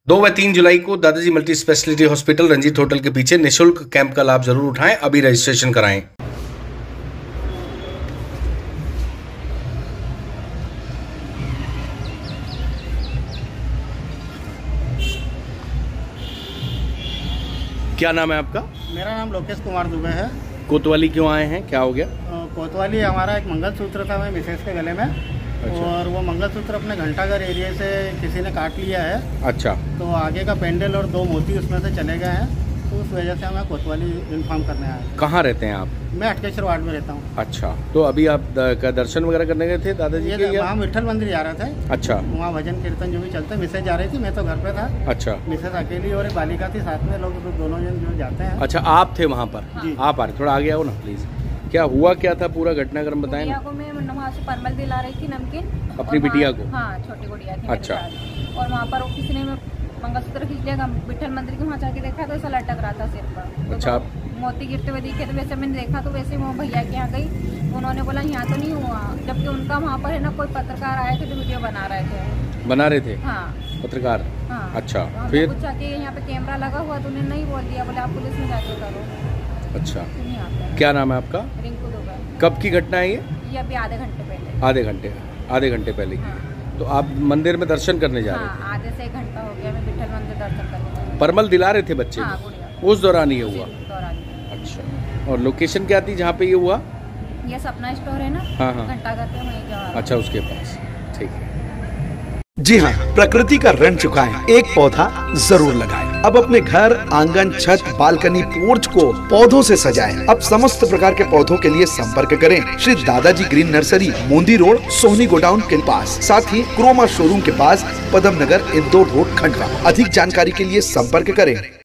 2 व 3 जुलाई को Dadaji multi speciality hospital Ranjit hotel के पीछे निःशुल्क कैंप का लाभ जरूर उठाएं। अभी रजिस्ट्रेशन कराएं। क्या नाम है आपका? मेरा नाम लोकेश कुमार दुबे है। कोतवाली क्यों आए हैं, क्या हो गया? कोतवाली हमारा एक मंगलसूत्र था मेरे मिसेस के गले में। अच्छा। और वो मंगलसूत्र अपने घंटाघर एरिया से किसी ने काट लिया है। अच्छा। तो आगे का पेंडल और 2 मोती उसमें से चले गए हैं, तो उस वजह से हमें कोतवाली इन्फॉर्म करने आए। कहाँ रहते हैं आप? मैं अटकेश्वर वार्ड में रहता हूँ। अच्छा, तो अभी आप का दर्शन वगैरह करने गए थे दादाजी के? वहाँ विठल मंदिर जा रहे थे। अच्छा। वहाँ भजन कीर्तन जो भी चलते, मिसेज जा रही थी, मैं तो घर पे था। अच्छा। मिसेज अकेली और एक बालिका थी साथ में, लोग दोनों जन जो जाते हैं। अच्छा, आप थे वहाँ पर? जी। आप आ रहे, थोड़ा आगे आओ ना प्लीज। क्या हुआ, क्या था पूरा घटनाक्रम बताएं ना। मैं वहाँ से परमल दिला रही थी नमकीन अपनी बिटिया को। हाँ, छोटी गुड़िया थी। अच्छा। और वहाँ पर किसी ने मंगलसूत्र खींच लिया, विठल मंदिर के वहाँ जाके देखा तो ऐसा लटक रहा था सिर पर। अच्छा। तो मोती गिरते हुए दिखे, तो वैसे मैंने देखा तो वैसे वो भैया के यहाँ गई, उन्होंने बोला यहाँ तो नहीं हुआ, जबकि उनका वहाँ पर है ना कोई पत्रकार आए थे तो वीडियो बना रहे थे। हाँ, पत्रकार। हाँ। अच्छा, फिर पूछा कि यहाँ पे कैमरा लगा हुआ, तो उन्हें नहीं बोल दिया, बोले आप पुलिस में जाके करो। अच्छा, क्या नाम है आपका? रिंकू दुबे। कब की घटना है ये? अभी आधे घंटे पहले। आधे घंटे पहले की। तो आप मंदिर में दर्शन करने जा रहे थे? हाँ, आधे से 1 घंटा हो गया, मैं विठल मंदिर दर्शन करने। परमल दिला रहे थे बच्चे? हाँ, उस दौरान ये हुआ? अच्छा, और लोकेशन क्या थी जहाँ पे ये हुआ? ये सपना स्टोर है ना? हाँ हाँ, घंटाघर पे वहीं जा। अच्छा, उसके पास। ठीक है। जी हाँ, प्रकृति का ऋण चुकाएं, एक पौधा जरूर लगाएं। अब अपने घर, आंगन, छत, बालकनी, पोर्च को पौधों से सजाएं। अब समस्त प्रकार के पौधों के लिए संपर्क करें Shri Dadaji green nursery, Mondi road, Sohni godown के पास, साथ ही क्रोमा शोरूम के पास, पदम नगर, इंदौर रोड, खंडवा। अधिक जानकारी के लिए संपर्क करें।